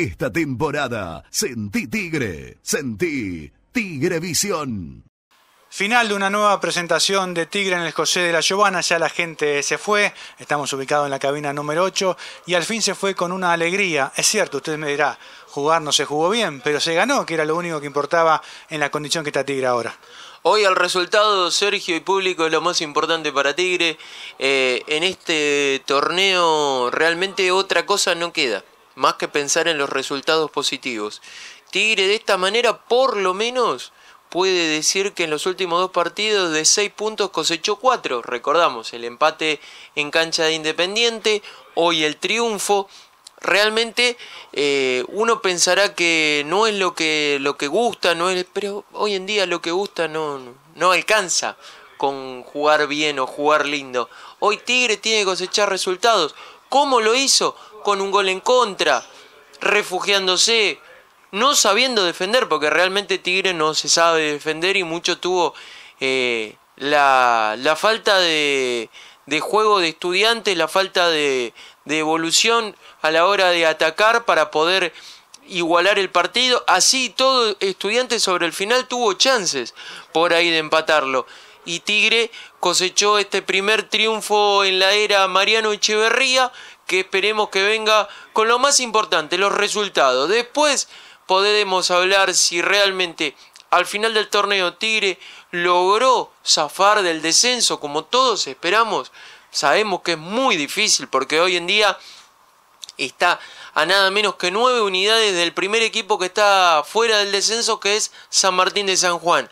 Esta temporada, sentí Tigre, sentí Tigrevisión. Final de una nueva presentación de Tigre en el José de la Giovana, ya la gente se fue, estamos ubicados en la cabina número 8 y al fin se fue con una alegría. Es cierto, usted me dirá, jugar no se jugó bien, pero se ganó, que era lo único que importaba en la condición que está Tigre ahora. Hoy el resultado, Sergio y público, es lo más importante para Tigre. En este torneo realmente otra cosa no queda, más que pensar en los resultados positivos. Tigre de esta manera por lo menos puede decir que en los últimos 2 partidos de 6 puntos cosechó 4. Recordamos, el empate en cancha de Independiente, hoy el triunfo. Realmente uno pensará que no es lo que gusta, pero hoy en día lo que gusta no alcanza con jugar bien o jugar lindo. Hoy Tigre tiene que cosechar resultados. ¿Cómo lo hizo? Con un gol en contra, refugiándose, no sabiendo defender, porque realmente Tigre no se sabe defender y mucho tuvo la falta de juego de Estudiantes, la falta de evolución a la hora de atacar para poder igualar el partido. Así todo Estudiantes sobre el final tuvo chances por ahí de empatarlo. Y Tigre cosechó este primer triunfo en la era Mariano Echeverría, que esperemos que venga con lo más importante, los resultados. Después podemos hablar si realmente al final del torneo Tigre logró zafar del descenso como todos esperamos. Sabemos que es muy difícil porque hoy en día está a nada menos que 9 unidades del primer equipo que está fuera del descenso, que es San Martín de San Juan.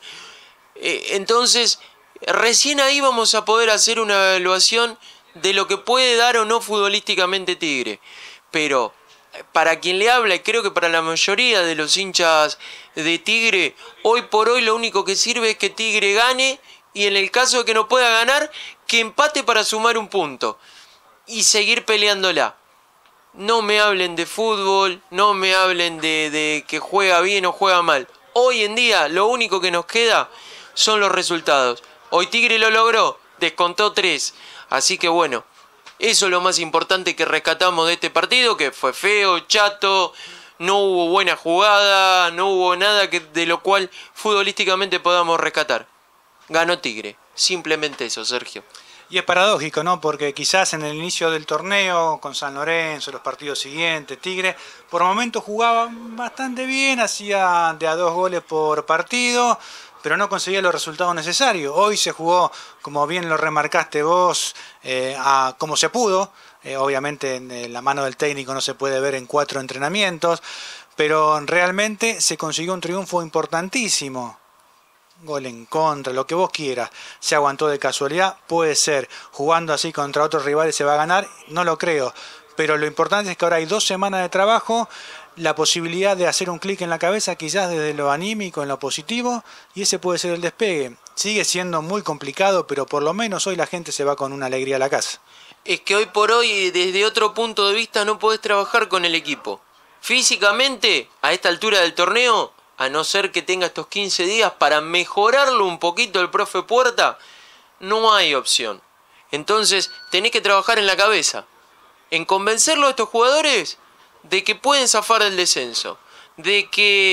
Entonces, recién ahí vamos a poder hacer una evaluación de lo que puede dar o no futbolísticamente Tigre. Pero para quien le habla, y creo que para la mayoría de los hinchas de Tigre, hoy por hoy lo único que sirve es que Tigre gane y en el caso de que no pueda ganar, que empate para sumar un punto y seguir peleándola. No me hablen de fútbol, no me hablen de que juega bien o juega mal. Hoy en día lo único que nos queda son los resultados. Hoy Tigre lo logró, descontó 3. Así que bueno, eso es lo más importante que rescatamos de este partido, que fue feo, chato, no hubo buena jugada, no hubo nada de lo cual futbolísticamente podamos rescatar. Ganó Tigre, simplemente eso, Sergio. Y es paradójico, ¿no? Porque quizás en el inicio del torneo, con San Lorenzo, los partidos siguientes, Tigre, por momentos jugaba bastante bien, hacía de a 2 goles por partido, pero no conseguía los resultados necesarios. Hoy se jugó, como bien lo remarcaste vos, como se pudo. Obviamente en la mano del técnico no se puede ver en 4 entrenamientos, pero realmente se consiguió un triunfo importantísimo. Gol en contra, lo que vos quieras. Se aguantó de casualidad, puede ser. Jugando así contra otros rivales se va a ganar, no lo creo. Pero lo importante es que ahora hay 2 semanas de trabajo, la posibilidad de hacer un clic en la cabeza, quizás desde lo anímico, en lo positivo, y ese puede ser el despegue. Sigue siendo muy complicado, pero por lo menos hoy la gente se va con una alegría a la casa. Es que hoy por hoy, desde otro punto de vista, no podés trabajar con el equipo. Físicamente, a esta altura del torneo, a no ser que tenga estos 15 días para mejorarlo un poquito el profe Puerta, no hay opción. Entonces tenés que trabajar en la cabeza, en convencerlo a estos jugadores de que pueden zafar del descenso, de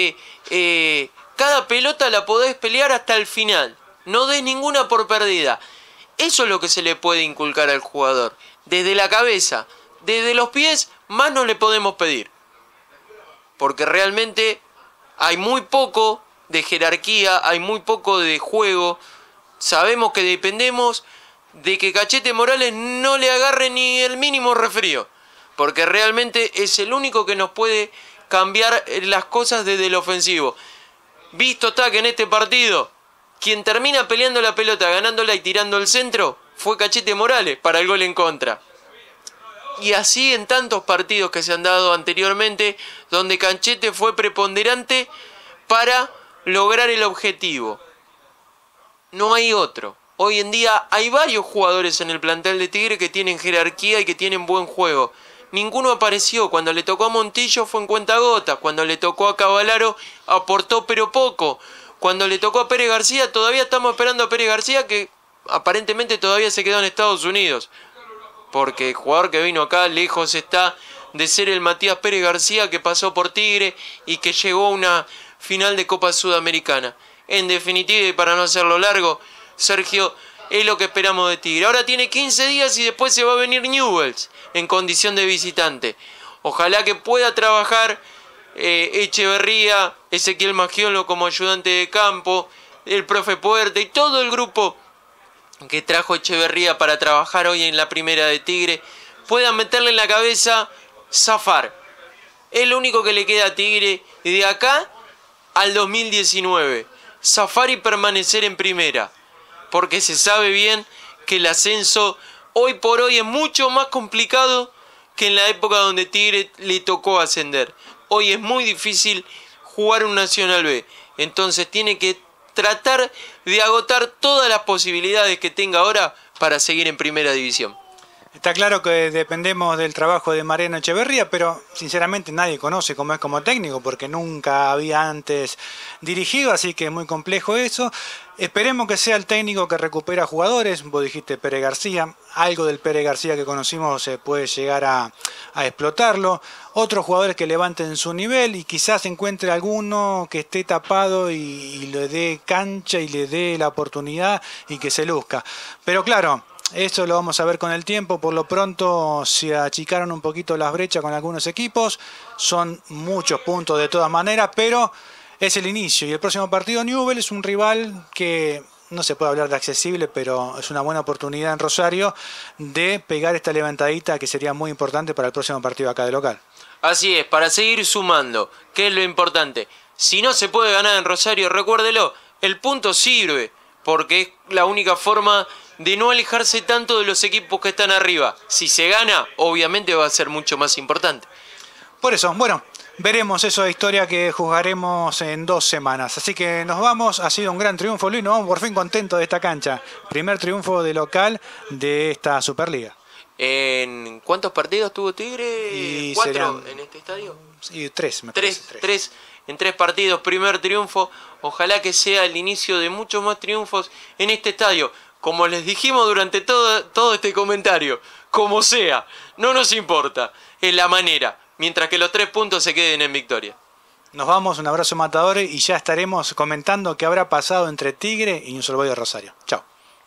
que cada pelota la podés pelear hasta el final, no des ninguna por perdida. Eso es lo que se le puede inculcar al jugador, desde la cabeza, desde los pies, más no le podemos pedir, porque realmente hay muy poco de jerarquía, hay muy poco de juego. Sabemos que dependemos de que Cachete Morales no le agarre ni el mínimo resfrío, porque realmente es el único que nos puede cambiar las cosas desde el ofensivo. Visto está que en este partido, quien termina peleando la pelota, ganándola y tirando el centro, fue Cachete Morales para el gol en contra. Y así en tantos partidos que se han dado anteriormente, donde Cachete fue preponderante para lograr el objetivo. No hay otro. Hoy en día hay varios jugadores en el plantel de Tigre que tienen jerarquía y que tienen buen juego. Ninguno apareció. Cuando le tocó a Montillo fue en cuentagotas. Cuando le tocó a Cavallaro aportó pero poco. Cuando le tocó a Pérez García, todavía estamos esperando a Pérez García, que aparentemente todavía se quedó en Estados Unidos. Porque el jugador que vino acá lejos está de ser el Matías Pérez García que pasó por Tigre y que llegó a una final de Copa Sudamericana. En definitiva, y para no hacerlo largo, Sergio, es lo que esperamos de Tigre. Ahora tiene 15 días y después se va a venir Newell's en condición de visitante. Ojalá que pueda trabajar Echeverría, Ezequiel Magiolo como ayudante de campo, el profe Puerta y todo el grupo que trajo Echeverría para trabajar hoy en la primera de Tigre, puedan meterle en la cabeza zafar. Es lo único que le queda a Tigre de acá al 2019. Zafar y permanecer en primera. Porque se sabe bien que el ascenso hoy por hoy es mucho más complicado que en la época donde Tigre le tocó ascender. Hoy es muy difícil jugar un Nacional B. Entonces tiene que tratar de agotar todas las posibilidades que tenga ahora para seguir en primera división. Está claro que dependemos del trabajo de Mariano Echeverría, pero sinceramente nadie conoce cómo es como técnico porque nunca había antes dirigido, así que es muy complejo eso. Esperemos que sea el técnico que recupera jugadores. Vos dijiste Pérez García, algo del Pérez García que conocimos se puede llegar a explotarlo. Otros jugadores que levanten su nivel y quizás encuentre alguno que esté tapado y le dé cancha y le dé la oportunidad y que se luzca. Pero claro, eso lo vamos a ver con el tiempo. Por lo pronto se achicaron un poquito las brechas con algunos equipos. Son muchos puntos de todas maneras, pero es el inicio. Y el próximo partido Newell's es un rival que no se puede hablar de accesible, pero es una buena oportunidad en Rosario de pegar esta levantadita que sería muy importante para el próximo partido acá de local. Así es, para seguir sumando, que es lo importante. Si no se puede ganar en Rosario, recuérdelo, el punto sirve, porque es la única forma de no alejarse tanto de los equipos que están arriba. Si se gana, obviamente va a ser mucho más importante. Por eso, bueno, veremos esa historia que juzgaremos en 2 semanas. Así que nos vamos, ha sido un gran triunfo, Luis, nos vamos por fin contentos de esta cancha. Primer triunfo de local de esta Superliga. ¿En cuántos partidos tuvo Tigre? Y 4 serían, en este estadio. Sí, 3, me parece. 3 en 3 partidos, primer triunfo. Ojalá que sea el inicio de muchos más triunfos en este estadio. Como les dijimos durante todo este comentario, como sea, no nos importa, es la manera, mientras que los 3 puntos se queden en victoria. Nos vamos, un abrazo matadores y ya estaremos comentando qué habrá pasado entre Tigre y Newell's Boys de Rosario. Chao.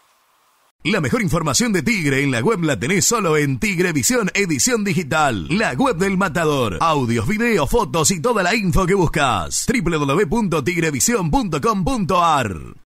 La mejor información de Tigre en la web la tenés solo en Tigrevisión Edición Digital, la web del Matador. Audios, videos, fotos y toda la info que buscas. www.tigrevision.com.ar